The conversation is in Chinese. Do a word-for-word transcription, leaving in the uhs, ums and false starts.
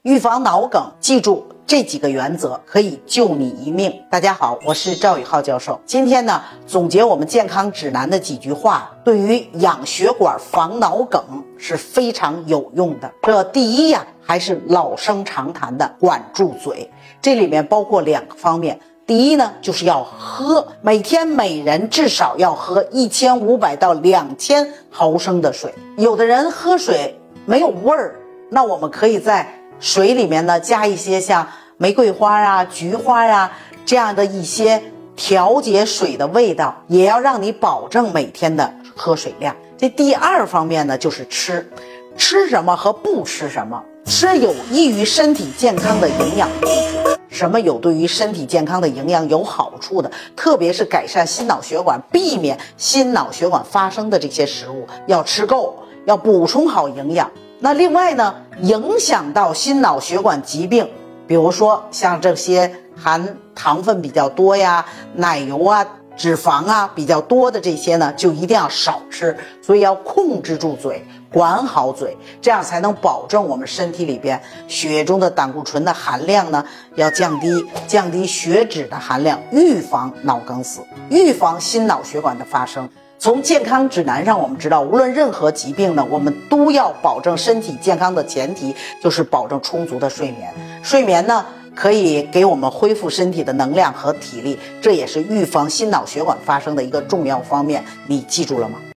预防脑梗，记住这几个原则可以救你一命。大家好，我是赵宇浩教授。今天呢，总结我们健康指南的几句话，对于养血管防脑梗是非常有用的。这第一呀，还是老生常谈的管住嘴，这里面包括两个方面。第一呢，就是要喝，每天每人至少要喝一千五百到两千毫升的水。有的人喝水没有味儿，那我们可以在水里面呢加一些像玫瑰花啊、菊花啊这样的一些调节水的味道，也要让你保证每天的喝水量。这第二方面呢，就是吃，吃什么和不吃什么。吃有益于身体健康的营养物质，什么有对于身体健康的营养有好处的，特别是改善心脑血管、避免心脑血管发生的这些食物要吃够，要补充好营养。那另外呢，影响到心脑血管疾病，比如说像这些含糖分比较多呀、奶油啊、脂肪啊比较多的这些呢，就一定要少吃。所以要控制住嘴，管好嘴，这样才能保证我们身体里边血液中的胆固醇的含量呢要降低，降低血脂的含量，预防脑梗死，预防心脑血管的发生。从健康指南上我们知道，无论任何疾病呢，我们都要保证身体健康的前提就是保证充足的睡眠。睡眠呢可以给我们恢复身体的能量和体力，这也是预防心脑血管发生的一个重要方面，你记住了吗？